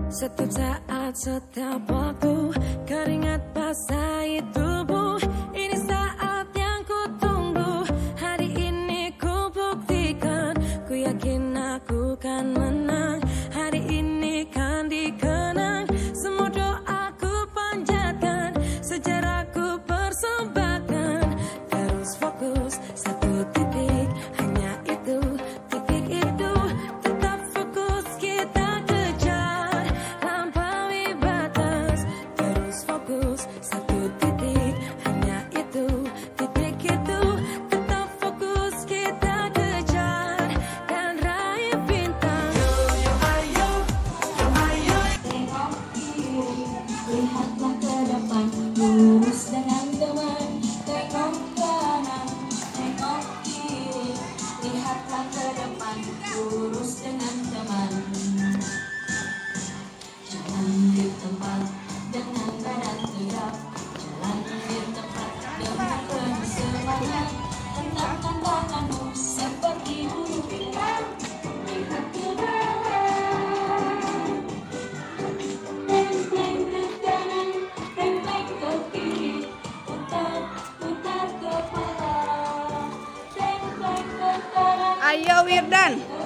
Setiap saat, setiap waktu, keringat basahi tubuh. Ini saat yang ku tunggu. Hari ini ku buktikan, ku yakin aku kan menang. Hari ini kan dikenang, semua doaku panjatkan, sejarahku persembahkan. Terus fokus, satu titik, hanya itu, titik itu. Tetap fokus, kita kejar, lampaui batas. Terus fokus, satu titik, hanya itu, titik itu. Tetap fokus, kita kejar, dan raih bintang. Tengok kiri, lihatlah ke depan, lurus dengan teman. Tengok kanan, tengok kiri, lihatlah ke depan, lurus dengan teman. Jalan di tempat dengan badan tegap, jalan di tempat dengan penuh semangat. Hentakkan tanganmu seperti burung pimpang, lihat ke bawah. Teng-teng ke kanan, teng-teng ke kiri, putar, putar kepala. Teng-teng ke kanan. Ayo Wirdan.